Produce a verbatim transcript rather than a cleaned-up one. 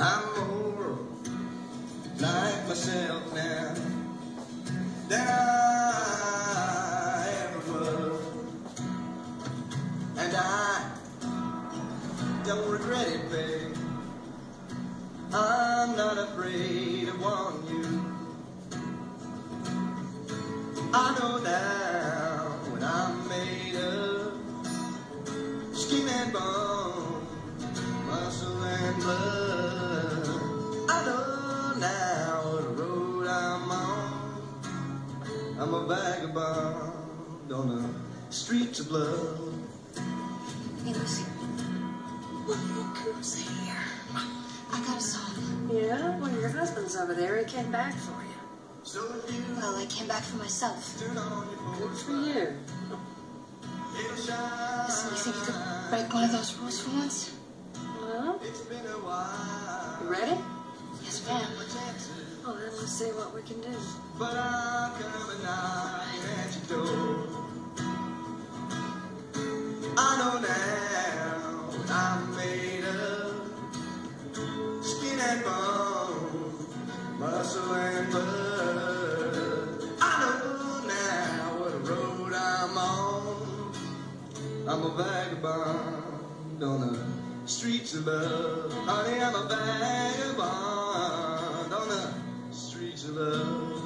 I'm more like myself now than I ever was, and I don't regret it, babe. I'm not afraid to warn you. I know now when I'm made of skin and bone, muscle and blood. I know now what road I'm on. I'm a vagabond on the streets of blood. Hey, Lucy. Look, look who's here. I got a song. Yeah? Well, your husband's over there. He came back for you. So you Well, I came back for myself. turn on your Good porch for you. It'll shine. Listen, you think you could break one of those rules for once? Well, It's been a while. you ready? Yes, ma'am. Well, then let's see what we can do. But I'll come and knock at your door. I know now what I'm made of skin and bone, muscle and blood. I know now what road I'm on. I'm a vagabond on the streets of love. Honey, I'm a vagabond on the streets of love.